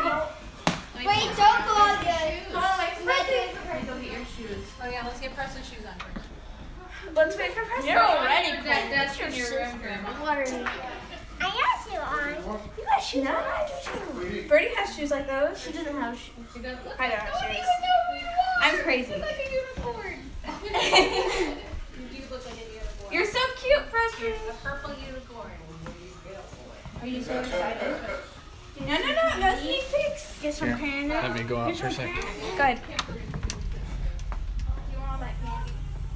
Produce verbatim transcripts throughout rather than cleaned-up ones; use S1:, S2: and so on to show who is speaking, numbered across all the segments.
S1: Wait, don't go on good.
S2: Oh, wait, Preston. Go get your shoes. Oh yeah, let's get Preston's shoes on first. Let's wait for Preston.
S3: You're already cold.
S2: That, that's from your room, Grandma.
S1: What are you? I have shoes on.
S3: You got shoes on? I do too. Birdie has shoes like those.
S1: She doesn't have shoes.
S2: You don't look
S3: I don't have
S2: like
S3: shoes.
S2: you
S3: I'm crazy.
S2: look like a unicorn. You do look like a unicorn.
S3: You're so cute, Preston.
S2: a purple unicorn.
S3: Are you so excited? No, no, no, no sneak peeks.
S1: Get some candy.
S4: Let me go out for a second.
S3: Good.
S1: You want all that candy?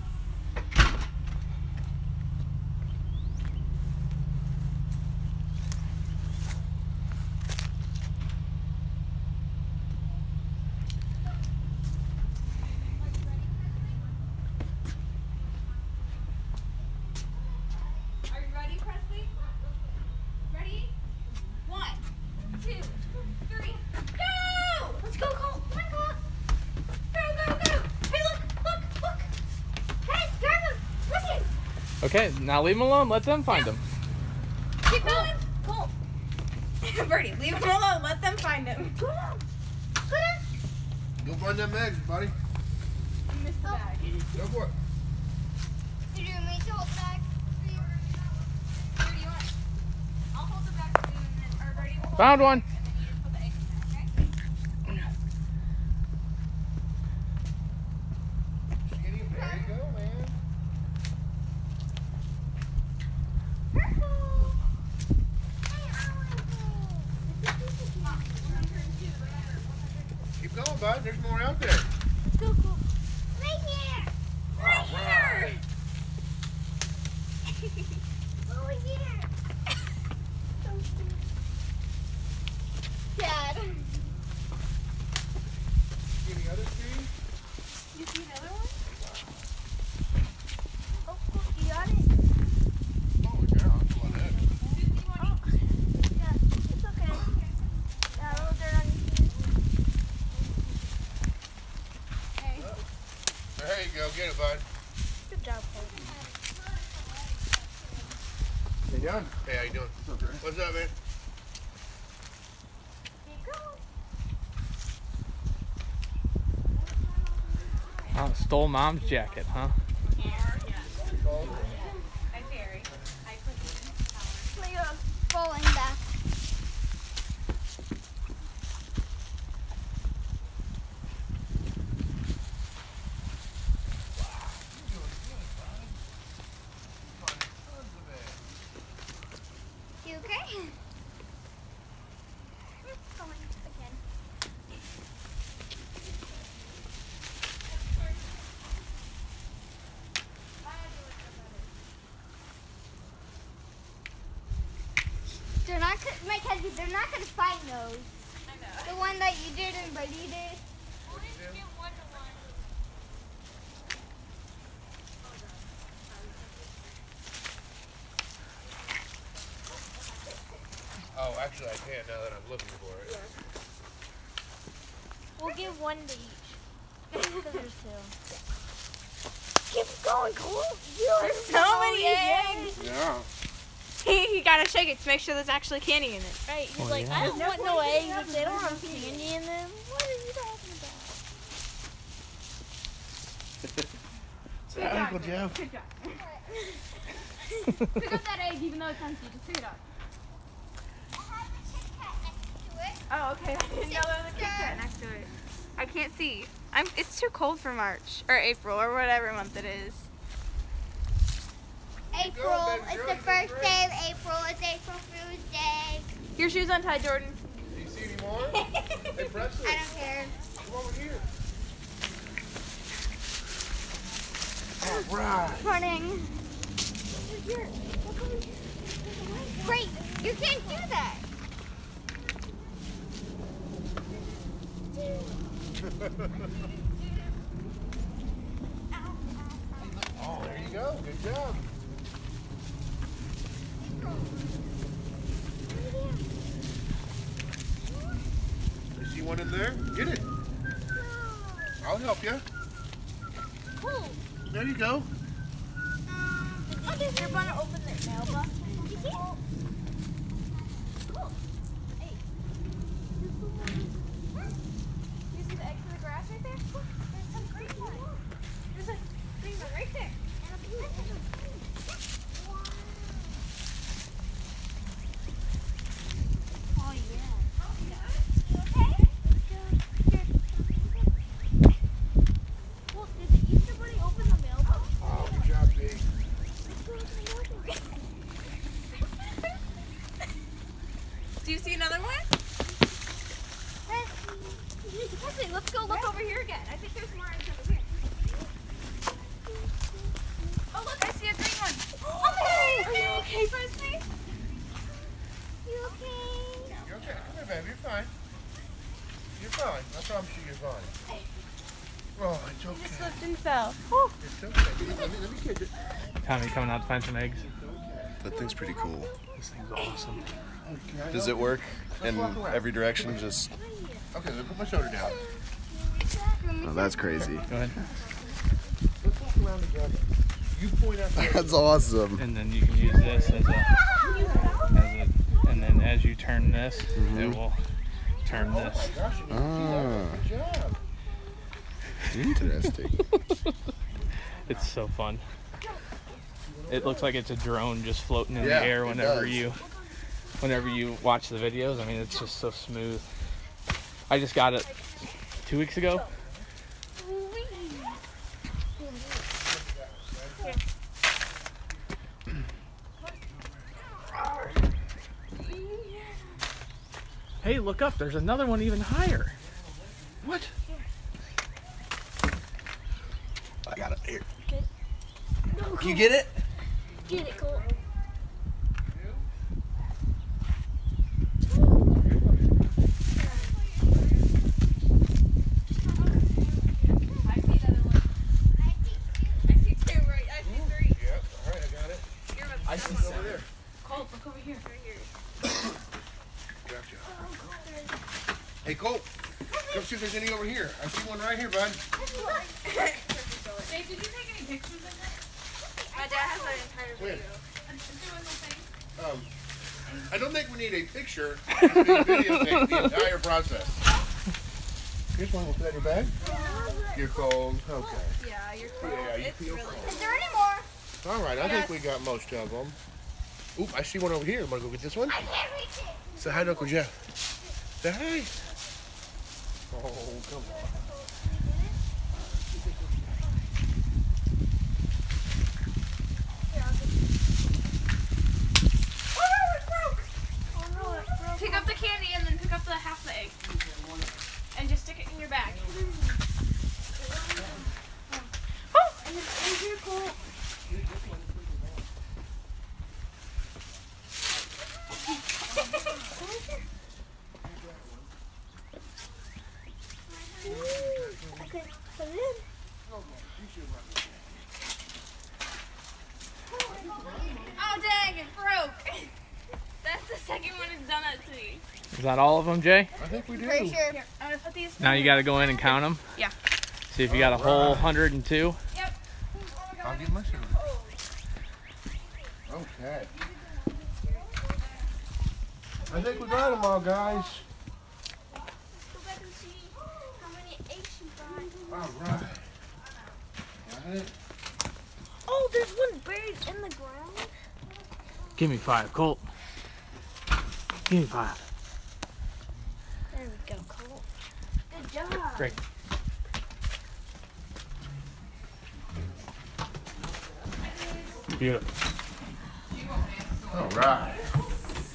S3: Are you ready, Presley? Ready? One, two, three, go! Let's go, Cole. Come on, Cole. Go, go, go. Hey, look, look, look.
S1: Hey, grab him. Listen.
S4: Okay, now leave them alone. Let them find them.
S3: Keep going. Cole. Birdie, leave him alone. Let them find him.
S1: Go down. Go down.
S5: Go find them eggs, buddy.
S3: You missed the bag.
S5: Go for it.
S1: Did you make the whole bag?
S3: Where do you want? I'll hold the bag for you and then, or Birdie will hold
S4: Found
S3: the
S4: one.
S3: bag, and then you just put the eggs in there, okay?
S5: Skinny, there you go, man. Keep going, bud. There's more out there.
S1: Go, go. Right here.
S5: Right here.
S1: Over here. Dad.
S5: See any other trees?
S3: You see another one?
S1: Oh, cool. You got it?
S5: Oh, yeah. That's a lot of eggs.
S1: Oh. Yeah, it's okay. Yeah, a little dirt on your feet.
S3: Hey.
S5: There you go. Get it, bud.
S1: Good job, Cole.
S5: You done? Hey, how you doing? What's up, man?
S4: Oh, stole mom's jacket, huh?
S3: Hi, Terry. Hi, Quincy.
S1: Play a falling back. You okay? Going again. They're not, co- Mackenzie, they're not gonna find those.
S3: I know.
S1: The one that you did and Brady did.
S5: Oh, actually, I can now that I'm looking for it.
S1: We'll give one to each. Because there's two. Keep going, Cole.
S3: There's so many eggs.
S5: Yeah.
S3: He, he gotta shake it to make sure there's actually candy in it.
S1: Right, he's
S4: Oh,
S1: like,
S4: yeah?
S1: I don't want no eggs if they don't have candy in them. What are you talking about?
S5: Is that Uncle Joe?
S3: Good job. Pick up that egg even though it's empty. Just pick it up. Oh, okay. I didn't know there was a Kit Kat next to it. I can't see. I'm. It's too cold for March or April or whatever month it is.
S1: April. It's the first day of April. It's April Fool's Day.
S3: Your shoes untied, Jordan.
S5: Do you see any more? Hey, Presley.
S1: I don't care.
S5: Come over here. All right.
S1: Running. Great. You can't do that.
S5: Oh, there you go. Good job. You see one in there? Get it. I'll help you.
S1: Cool.
S5: There you go.
S1: Okay, you're gonna open the mailbox. Cool. Hey.
S3: Presley, let's go look over here again. I think there's more eggs over here. Oh, look, I see a green one. Oh my God, are you okay, Presley? You okay?
S5: You're okay. Come here, baby. You're fine. You're fine. I promise you, you're fine. Oh, it's okay.
S1: Just slipped and fell.
S5: It's okay. Let me, let me catch it.
S4: Tommy coming out to find some eggs.
S6: That thing's pretty cool.
S4: This thing's awesome.
S5: Okay,
S6: Does it work in every direction? Just
S5: Okay, let me put my shoulder down.
S6: oh, that's crazy.
S4: Go ahead.
S5: Let's walk around together. You point out the
S6: That's awesome.
S4: And then you can use this as a, as a and then as you turn this,
S6: Mm-hmm.
S4: it will turn this.
S5: Gosh, you did
S6: Ah,
S5: a good job.
S6: interesting.
S4: It's so fun. It looks like it's a drone just floating in
S5: Yeah,
S4: the air
S5: it
S4: whenever
S5: does.
S4: you whenever you watch the videos. I mean, it's just so smooth. I just got it two weeks ago. Hey, look up. There's another one even higher.
S5: What?
S6: I got it here.
S1: No,
S6: You get it?
S1: Get it, Cole.
S3: I see another one. I see two, right? I see three.
S5: Yep. All right, I got it.
S3: Here,
S6: I see
S5: Over
S6: seven.
S5: there.
S3: Cole, look over here. Right here.
S5: Gotcha. Hey, Cole. Come see if there's any over here. I see one right here, bud.
S2: Dave, did you take any pictures of it?
S3: My dad has an entire
S5: When?
S3: video.
S2: Doing the thing?
S5: Um, I don't think we need a picture. We need to videotape the entire process. Here's one. We'll put that in your bag. You're cold. Okay.
S3: Yeah, you're cool.
S5: Yeah, you
S3: It's
S5: feel
S3: really
S5: cold.
S3: Is there any more?
S5: All right, I think we got most of them. Oop, I see one over here. Want to go get this one? Say hi to Uncle Jeff. Say hi. Oh, come on.
S3: Pick up the candy and then pick up the half the egg. And just stick it in your bag. Oh! And then over here, Cole.
S1: Okay, put it in.
S3: Oh, dang, it broke. That's the second one it's done that to me.
S4: Is that all of them, Jay?
S5: I think we do.
S1: Pretty sure.
S3: Here, I'm gonna put these.
S4: Now you got to go in and count them.
S3: Yeah.
S4: See if you got a whole one hundred and two.
S3: Yep.
S5: I'll get my sugar. Okay. I think we got them all, guys.
S1: Go back and see how many eggs you got.
S5: All right. Got it.
S1: Oh, there's one buried in the ground.
S4: Give me five, Colt. Give me five.
S1: There we go, Cole. Good job.
S4: Great. Beautiful.
S5: All right.